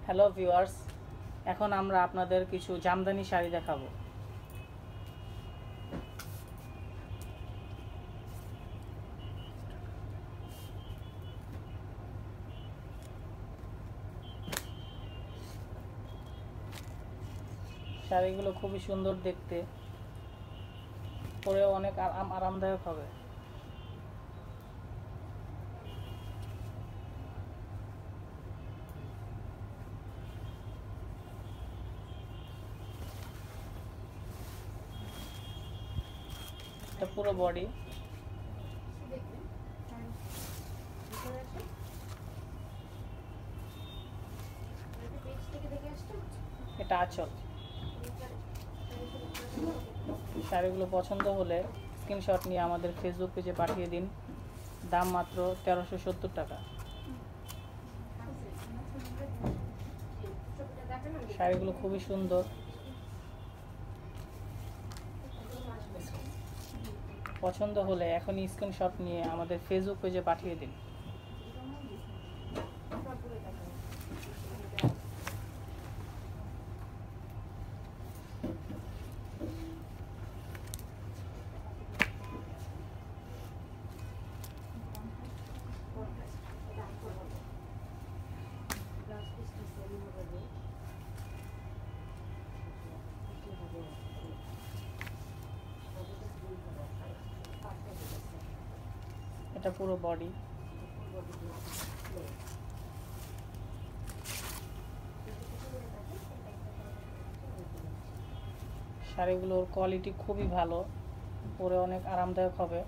Hello viewers, এখন আমরা আপনাদের কিছু জামদানি শাড়ি দেখাবো। শাড়িগুলো খুবই সুন্দর দেখতে, পরেও অনেক আরামদায়ক হবে। এটা পুরো বডি, এটা আঁচল। শাড়িগুলো পছন্দ হলে স্ক্রিনশট নিয়ে আমাদের ফেসবুক পেজে পাঠিয়ে দিন। দাম মাত্র 1370 টাকা। শাড়িগুলো খুবই সুন্দর, পছন্দ হলে এখনই স্ক্রিনশট নিয়ে আমাদের ফেসবুক পেজে পাঠিয়ে দিন। এটা পুরো বডি, শাড়িগুলোর কোয়ালিটি খুবই ভালো, পরে অনেক আরামদায়ক হবে।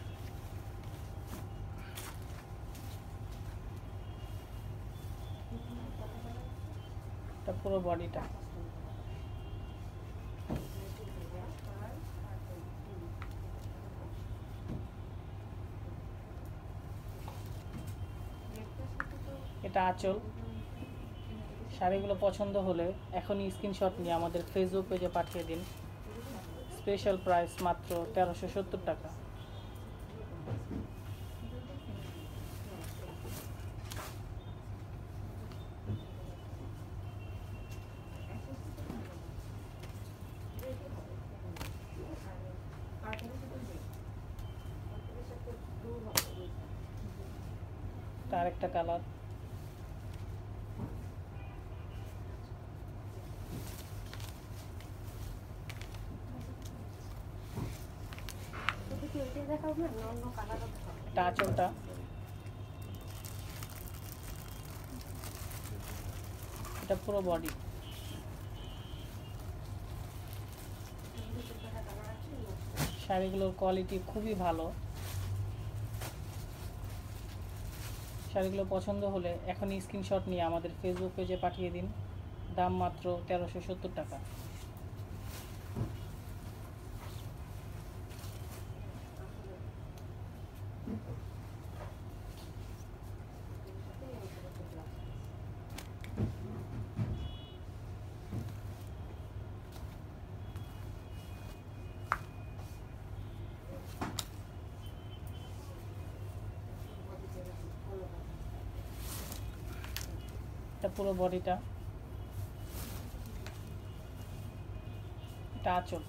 এটা পুরো বডিটা। এটা আঁচল। শাড়িগুলো পছন্দ হলে এখনই স্ক্রিনশট নিয়ে আমাদের ফেসবুক পেজে পাঠিয়ে দিন। স্পেশাল প্রাইস মাত্র 1370 টাকা। তার একটা কালার, এটা আঁচলটা। এটা পুরো বডি। শাড়িগুলোর কোয়ালিটি খুবই ভালো। শাড়িগুলো পছন্দ হলে এখনই স্ক্রিনশট নিয়ে আমাদের ফেসবুক পেজে পাঠিয়ে দিন। দাম মাত্র 1370 টাকা। এটা পুরো বডিটা, এটা আঁচল।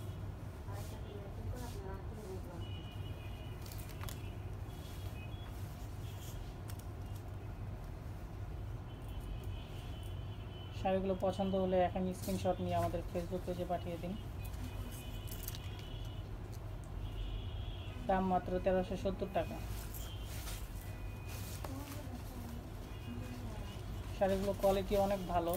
শাড়িগুলো পছন্দ হলে এখন স্ক্রিনশট নিয়ে আমাদের ফেসবুক পেজে পাঠিয়ে দিন। দাম মাত্র 1370 টাকা। শাড়িগুলো কোয়ালিটি অনেক ভালো।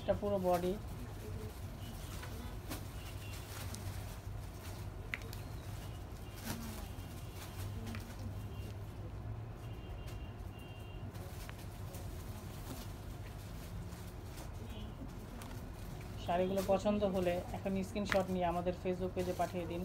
এটা পুরো বডি। শাড়িগুলো পছন্দ হলে এখন স্ক্রিনশট নিয়ে আমাদের ফেসবুক পেজে পাঠিয়ে দিন।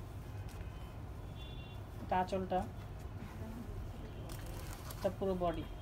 এটা আঁচলটা, এটা পুরো বডি।